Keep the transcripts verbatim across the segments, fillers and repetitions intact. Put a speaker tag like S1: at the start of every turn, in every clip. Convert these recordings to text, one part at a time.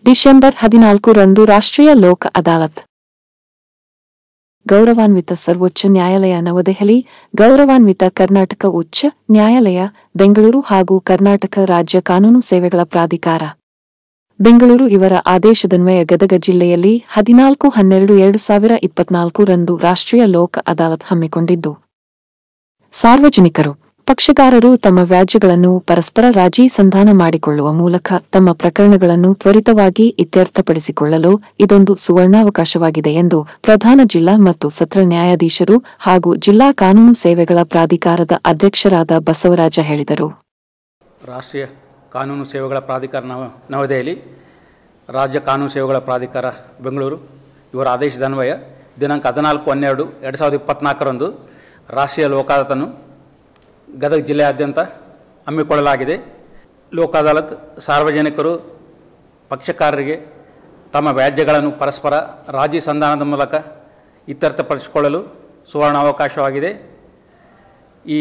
S1: December ಹದಿನಾಲ್ಕು ರಂದು ರಾಷ್ಟ್ರೀಯ ಲೋಕ ಅದಾಲತ್. ಗೌರವಾನ್ವಿತ ಸರ್ವೋಚ್ಚ ನ್ಯಾಯಾಲಯ ನವದೆಹಲಿ, ಗೌರವಾನ್ವಿತ ಕರ್ನಾಟಕ ಉಚ್ಚ ನ್ಯಾಯಾಲಯ ಬೆಂಗಳೂರು ಹಾಗೂ ಕರ್ನಾಟಕ ರಾಜ್ಯ ಕಾನೂನು ಸೇವೆಗಳ ಪ್ರಾಧಿಕಾರ ಬೆಂಗಳೂರು ಇವರ ಆದೇಶದನ್ವಯ ಗದಗ ಜಿಲ್ಲೆಯಲ್ಲಿ ಹದಿನಾಲ್ಕು ಹನ್ನೆರಡು ಎರಡು ಸಾವಿರ ಇಪ್ಪತ್ನಾಲ್ಕು ರಂದು ರಾಷ್ಟ್ರೀಯ ಲೋಕ ಅದಾಲತ್ ಹಮ್ಮಿಕೊಂಡಿದ್ದು, ಸಾರ್ವಜನಿಕರು, ಪಕ್ಷಗಾರರು ತಮ್ಮ ವ್ಯಾಜ್ಯಗಳನ್ನು ಪರಸ್ಪರ ರಾಜಿ ಸಂಧಾನ ಮಾಡಿಕೊಳ್ಳುವ ಮೂಲಕ ತಮ್ಮ ಪ್ರಕರಣಗಳನ್ನು ತ್ವರಿತವಾಗಿ ಇತ್ಯರ್ಥಪಡಿಸಿಕೊಳ್ಳಲು ಇದೊಂದು ಸುವರ್ಣಾವಕಾಶವಾಗಿದೆ ಎಂದು ಪ್ರಧಾನ ಜಿಲ್ಲಾ ಮತ್ತು ಸತ್ರ ನ್ಯಾಯಾಧೀಶರು ಹಾಗೂ ಜಿಲ್ಲಾ ಕಾನೂನು ಸೇವೆಗಳ ಪ್ರಾಧಿಕಾರದ ಅಧ್ಯಕ್ಷರಾದ ಬಸವರಾಜ ಹೇಳಿದರು.
S2: ರಾಷ್ಟ್ರೀಯ ಕಾನೂನು ಸೇವೆಗಳ ಪ್ರಾಧಿಕಾರ ನವ ನವದೆಹಲಿ, ರಾಜ್ಯ ಕಾನೂನು ಸೇವೆಗಳ ಪ್ರಾಧಿಕಾರ ಬೆಂಗಳೂರು ಇವರ ಆದೇಶದನ್ವಯ ದಿನಾಂಕ ಹದಿನಾಲ್ಕು ಹನ್ನೆರಡು ಎರಡು ಸಾವಿರದ ಇಪ್ಪತ್ನಾಲ್ಕರಂದು ರಾಷ್ಟ್ರೀಯ ಲೋಕ ಅದಾಲತನ್ನು ಗದಗ ಜಿಲ್ಲೆಯಾದ್ಯಂತ ಹಮ್ಮಿಕೊಳ್ಳಲಾಗಿದೆ. ಲೋಕ ಅದಾಲತ್ ಸಾರ್ವಜನಿಕರು, ಪಕ್ಷಕಾರರಿಗೆ ತಮ್ಮ ವ್ಯಾಜ್ಯಗಳನ್ನು ಪರಸ್ಪರ ರಾಜಿ ಸಂಧಾನದ ಮೂಲಕ ಇತ್ಯರ್ಥಪಡಿಸಿಕೊಳ್ಳಲು ಸುವರ್ಣಾವಕಾಶವಾಗಿದೆ. ಈ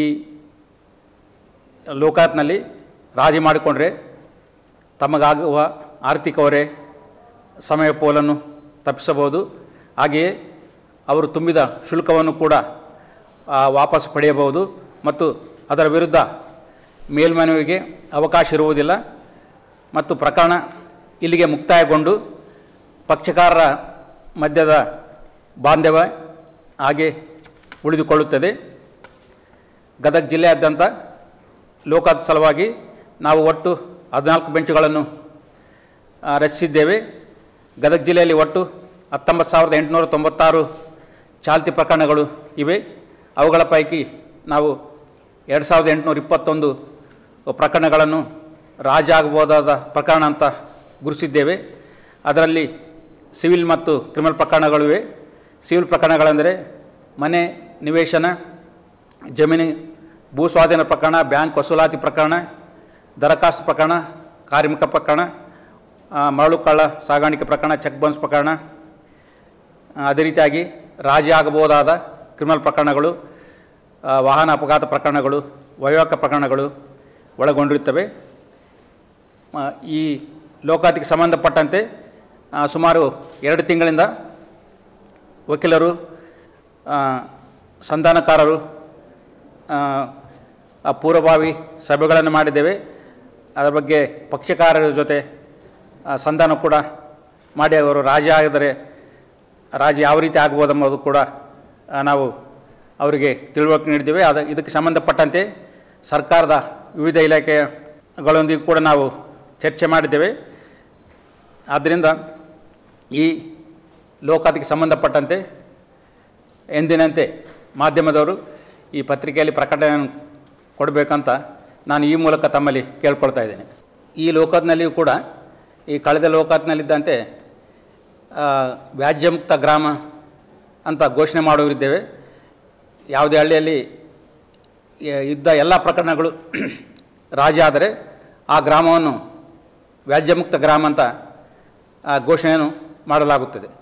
S2: ಲೋಕ ಅದಾಲತ್ನಲ್ಲಿ ರಾಜಿ ಮಾಡಿಕೊಂಡ್ರೆ ತಮಗಾಗುವ ಆರ್ಥಿಕ ಹೊರೆ, ಸಮಯ ಪೋಲನ್ನು ತಪ್ಪಿಸಬಹುದು. ಹಾಗೆಯೇ ಅವರು ತುಂಬಿದ ಶುಲ್ಕವನ್ನು ಕೂಡ ವಾಪಸ್ ಪಡೆಯಬಹುದು ಮತ್ತು ಅದರ ವಿರುದ್ಧ ಮೇಲ್ಮನವಿಗೆ ಅವಕಾಶ ಇರುವುದಿಲ್ಲ ಮತ್ತು ಪ್ರಕರಣ ಇಲ್ಲಿಗೆ ಮುಕ್ತಾಯಗೊಂಡು ಪಕ್ಷಕಾರರ ಮಧ್ಯದ ಬಾಂಧವ್ಯ ಹಾಗೆ ಉಳಿದುಕೊಳ್ಳುತ್ತದೆ. ಗದಗ ಜಿಲ್ಲೆಯಾದ್ಯಂತ ಲೋಕಾದ ಸಲುವಾಗಿ ನಾವು ಒಟ್ಟು ಹದಿನಾಲ್ಕು ಬೆಂಚುಗಳನ್ನು ರಚಿಸಿದ್ದೇವೆ. ಗದಗ ಜಿಲ್ಲೆಯಲ್ಲಿ ಒಟ್ಟು ಹತ್ತೊಂಬತ್ತು ಸಾವಿರದ ಎಂಟುನೂರ ತೊಂಬತ್ತಾರು ಚಾಲ್ತಿ ಪ್ರಕರಣಗಳು ಇವೆ. ಅವುಗಳ ಪೈಕಿ ನಾವು ಎರಡು ಸಾವಿರದ ಎಂಟುನೂರ ಇಪ್ಪತ್ತೊಂದು ಪ್ರಕರಣಗಳನ್ನು ರಾಜಿ ಆಗಬಹುದಾದ ಪ್ರಕರಣ ಅಂತ ಗುರುತಿಸಿದ್ದೇವೆ. ಅದರಲ್ಲಿ ಸಿವಿಲ್ ಮತ್ತು ಕ್ರಿಮಿನಲ್ ಪ್ರಕರಣಗಳಿವೆ. ಸಿವಿಲ್ ಪ್ರಕರಣಗಳೆಂದರೆ ಮನೆ, ನಿವೇಶನ, ಜಮೀನು ಭೂ ಸ್ವಾಧೀನ ಪ್ರಕರಣ, ಬ್ಯಾಂಕ್ ವಸೂಲಾತಿ ಪ್ರಕರಣ, ದರಖಾಸ್ತು ಪ್ರಕರಣ, ಕಾರ್ಮಿಕ ಪ್ರಕರಣ, ಮರಳು ಕಳ್ಳ ಸಾಗಾಣಿಕೆ ಪ್ರಕರಣ, ಚೆಕ್ ಬೌನ್ಸ್ ಪ್ರಕರಣ. ಅದೇ ರೀತಿಯಾಗಿ ರಾಜಿ ಆಗಬಹುದಾದ ಕ್ರಿಮಿನಲ್ ಪ್ರಕರಣಗಳು, ವಾಹನ ಅಪಘಾತ ಪ್ರಕರಣಗಳು, ವೈವಾಹಿಕ ಪ್ರಕರಣಗಳು ಒಳಗೊಂಡಿರುತ್ತವೆ. ಈ ಲೋಕಾಯುಕ್ತಕ್ಕೆ ಸಂಬಂಧಪಟ್ಟಂತೆ ಸುಮಾರು ಎರಡು ತಿಂಗಳಿಂದ ವಕೀಲರು, ಸಂಧಾನಕಾರರು ಪೂರ್ವಭಾವಿ ಸಭೆಗಳನ್ನು ಮಾಡಿದ್ದೇವೆ. ಅದರ ಬಗ್ಗೆ ಪಕ್ಷಕಾರರ ಜೊತೆ ಸಂಧಾನ ಕೂಡ ಮಾಡಿ ಅವರು ರಾಜಿ ಆಗಿದರೆ ರಾಜಿ ಯಾವ ರೀತಿ ಆಗ್ಬೋದೆಂಬುದು ಕೂಡ ನಾವು ಅವರಿಗೆ ತಿಳುವಳಿಕೆ ನೀಡಿದ್ದೇವೆ. ಅದ ಇದಕ್ಕೆ ಸಂಬಂಧಪಟ್ಟಂತೆ ಸರ್ಕಾರದ ವಿವಿಧ ಇಲಾಖೆಗಳೊಂದಿಗೆ ಕೂಡ ನಾವು ಚರ್ಚೆ ಮಾಡಿದ್ದೇವೆ. ಆದ್ದರಿಂದ ಈ ಲೋಕಾಯುಕ್ತಕ್ಕೆ ಸಂಬಂಧಪಟ್ಟಂತೆ ಎಂದಿನಂತೆ ಮಾಧ್ಯಮದವರು ಈ ಪತ್ರಿಕೆಯಲ್ಲಿ ಪ್ರಕಟಣೆಯನ್ನು ಕೊಡಬೇಕಂತ ನಾನು ಈ ಮೂಲಕ ತಮ್ಮಲ್ಲಿ ಕೇಳ್ಕೊಳ್ತಾ ಇದ್ದೇನೆ. ಈ ಲೋಕಾಯುಕ್ತನಲ್ಲಿಯೂ ಕೂಡ ಈ ಕಳೆದ ಲೋಕಾಯುಕ್ತನಲ್ಲಿದ್ದಂತೆ ವ್ಯಾಜ್ಯಮುಕ್ತ ಗ್ರಾಮ ಅಂತ ಘೋಷಣೆ ಮಾಡುವರಿದ್ದೇವೆ. ಯಾವುದೇ ಹಳ್ಳಿಯಲ್ಲಿ ಇದ್ದ ಎಲ್ಲ ಪ್ರಕರಣಗಳು ರಾಜಿ ಆದರೆ ಆ ಗ್ರಾಮವನ್ನು ವ್ಯಾಜ್ಯಮುಕ್ತ ಗ್ರಾಮ ಅಂತ ಘೋಷಣೆಯನ್ನು ಮಾಡಲಾಗುತ್ತದೆ.